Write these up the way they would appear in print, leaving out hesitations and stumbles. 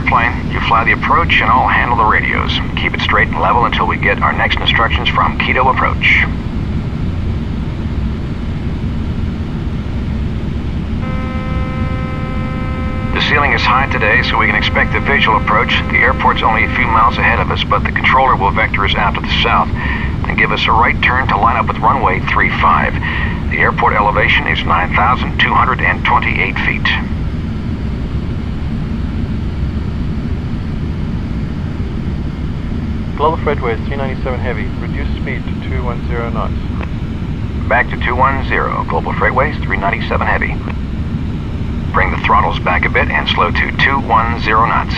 airplane. You fly the approach and I'll handle the radios. Keep it straight and level until we get our next instructions from Quito approach. The ceiling is high today, so we can expect the visual approach. The airport's only a few miles ahead of us, but the controller will vector us out to the south and give us a right turn to line up with runway 35. The airport elevation is 9,228 feet. Global Freightways 397 Heavy. Reduce speed to 210 knots. Back to 210. Global Freightways 397 Heavy. Bring the throttles back a bit and slow to 210 knots.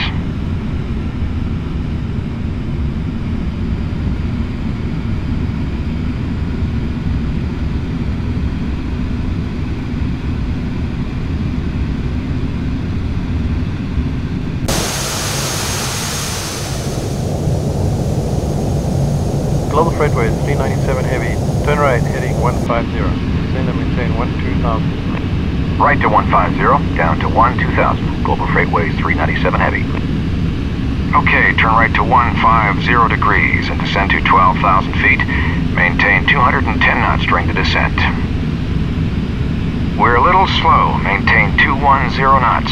Global Freightways 397 Heavy. Turn right heading 150. Descend and maintain 12,000. Right to 150, down to 12,000. Global Freightways 397 Heavy. Okay, turn right to 150 degrees and descend to 12,000 feet. Maintain 210 knots during the descent. We're a little slow. Maintain 210 knots.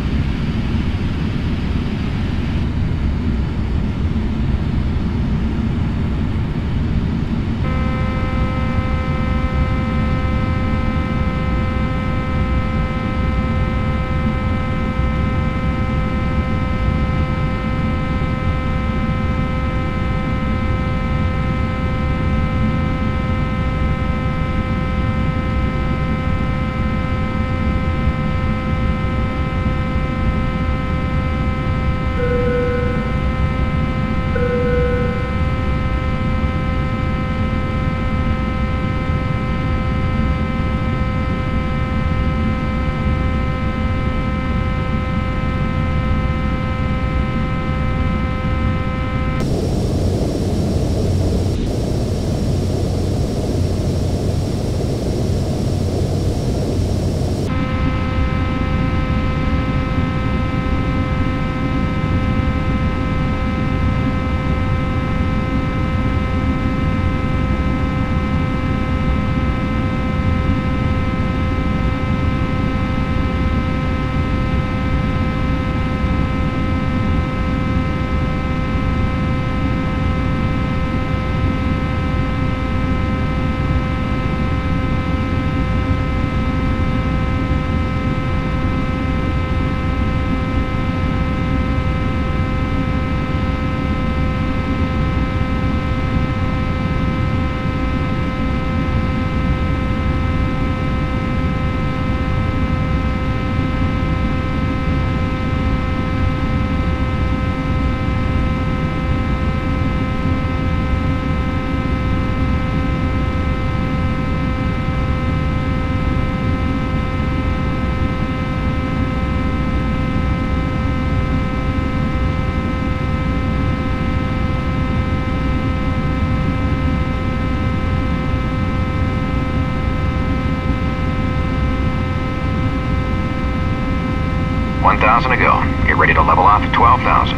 To go. Get ready to level off at 12,000.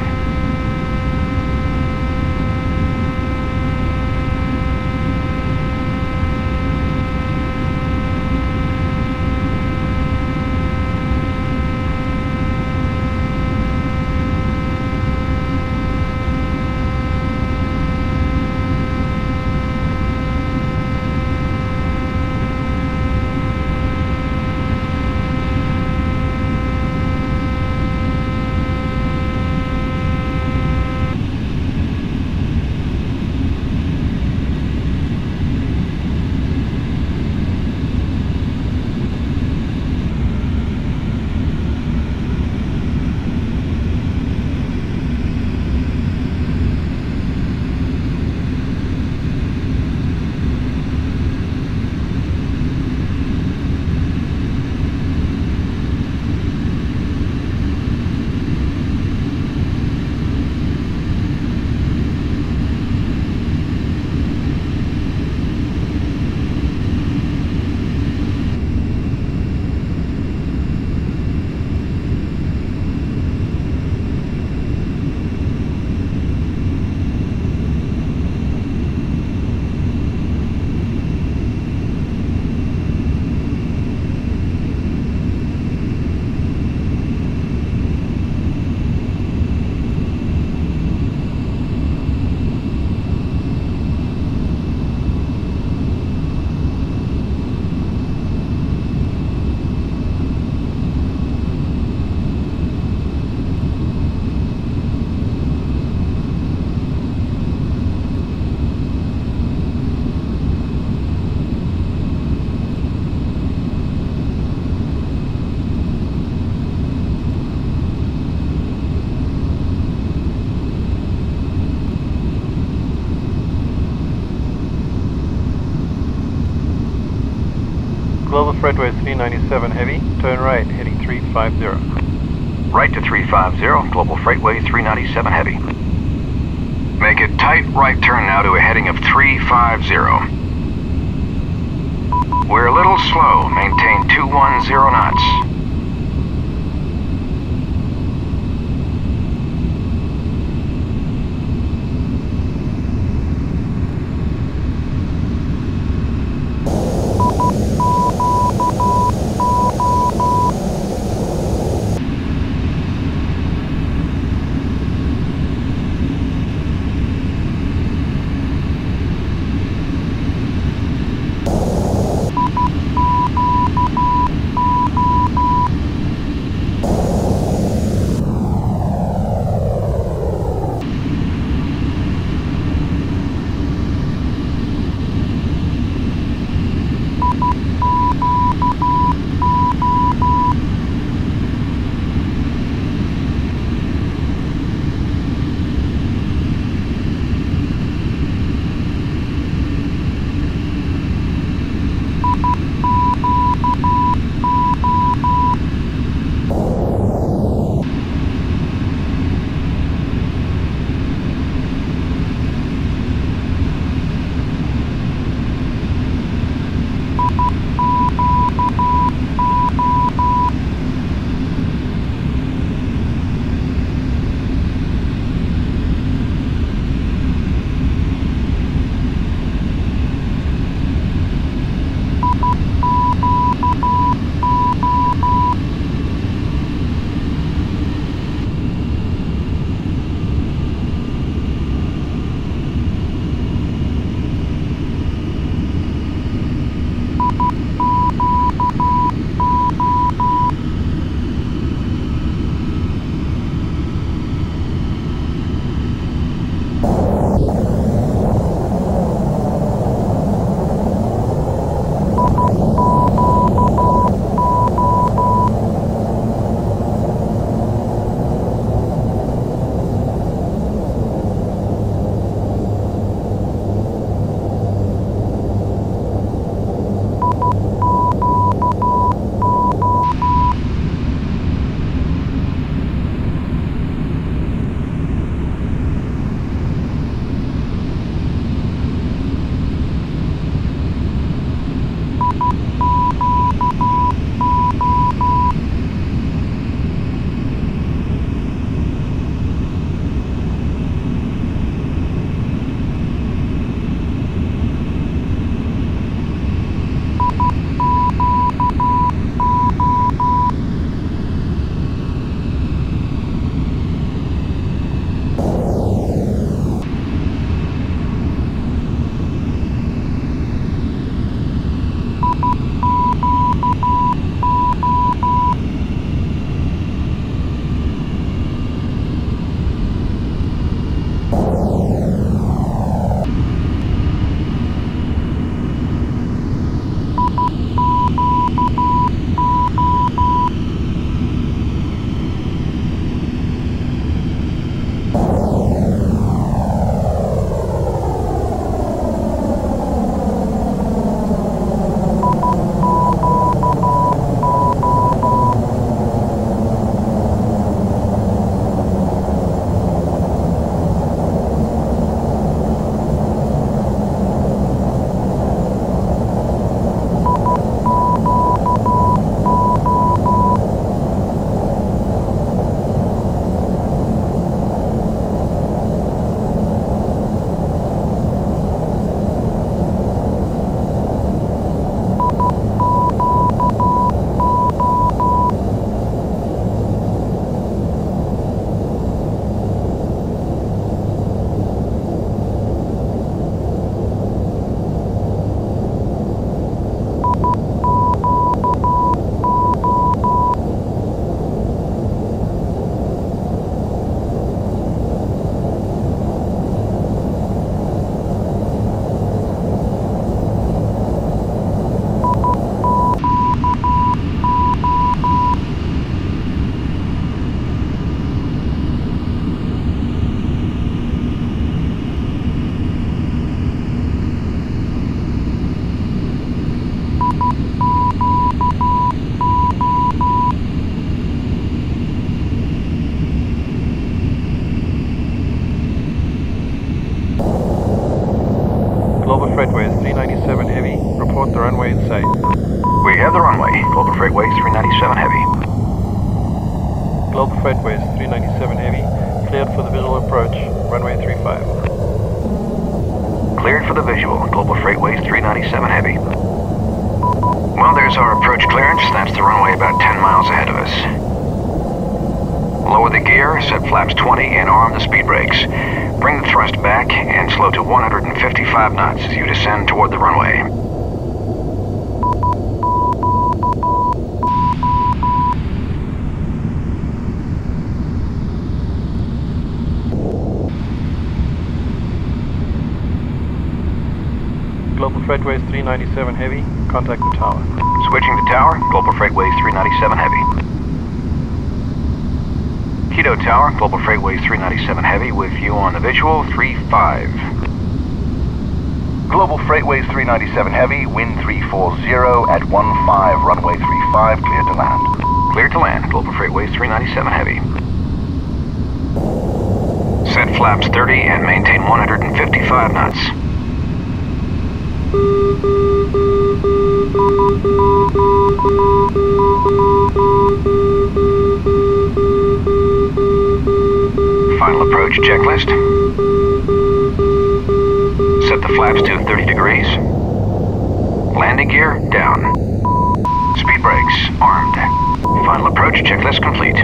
Global Freightway 397 heavy, turn right, heading 350. Right to 350, Global Freightway 397 heavy. Make a tight right turn now to a heading of 350. We're a little slow. Maintain 210 knots. runway in sight. We have the runway. Global Freightways 397 Heavy. Global Freightways 397 Heavy, cleared for the visual approach, runway 35. Cleared for the visual. Global Freightways 397 Heavy. Well, there's our approach clearance. That's the runway about 10 miles ahead of us. Lower the gear, set flaps 20, and arm the speed brakes. Bring the thrust back and slow to 155 knots as you descend toward the runway. Global Freightways 397 Heavy, contact the tower. Switching to tower. Global Freightways 397 Heavy. Quito Tower, Global Freightways 397 Heavy with you on the visual, 3-5. Global Freightways 397 Heavy, wind 340 at 15, runway 35, clear to land. Clear to land, Global Freightways 397 Heavy. Set flaps 30 and maintain 155 knots. Final approach checklist. Set the flaps to 30 degrees. Landing gear down. Speed brakes armed. Final approach checklist complete.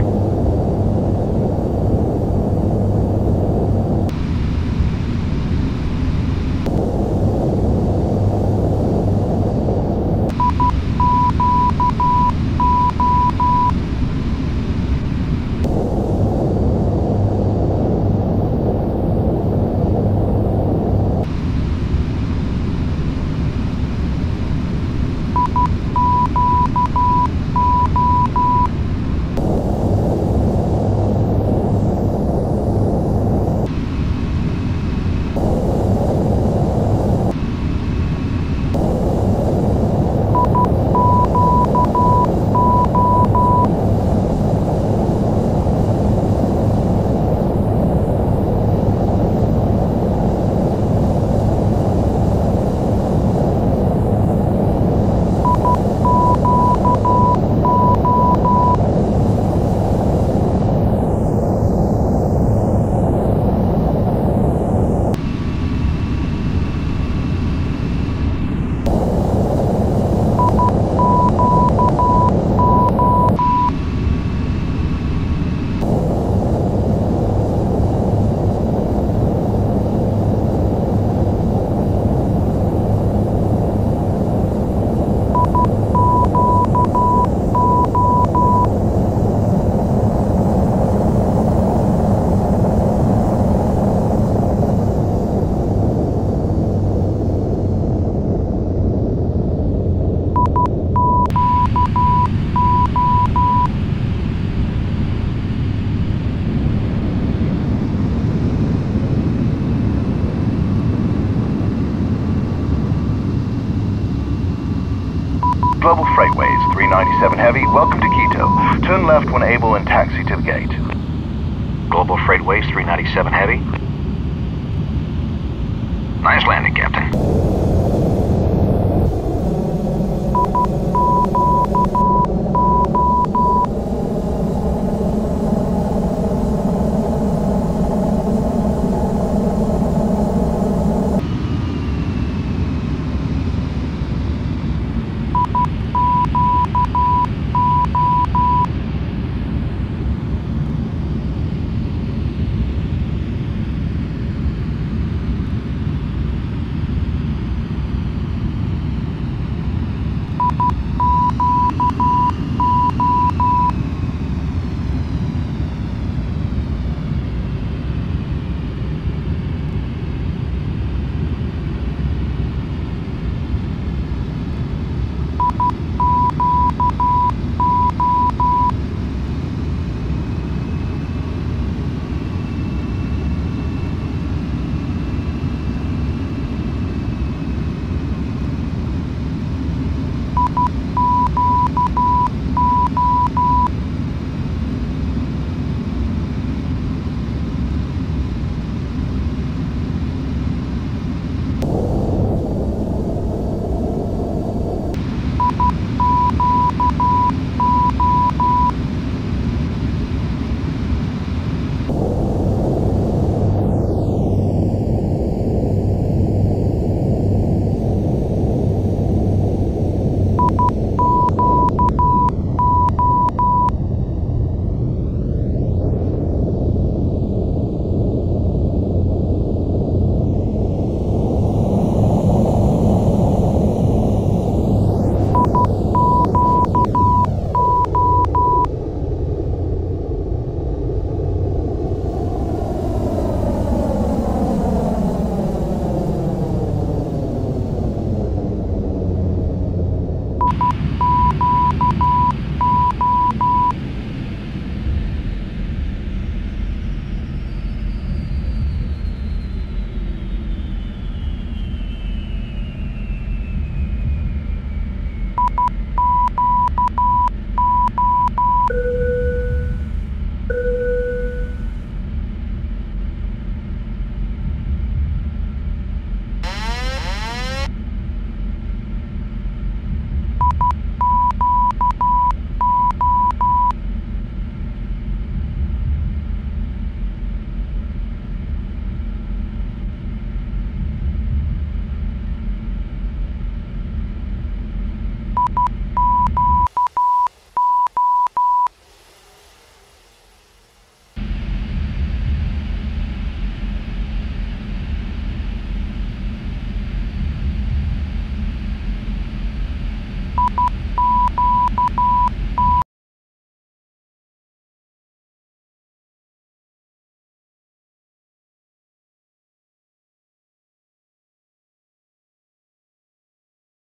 Global Freightways 397 Heavy, welcome to Quito. Turn left when able and taxi to the gate. Global Freightways 397 Heavy. Nice landing, Captain.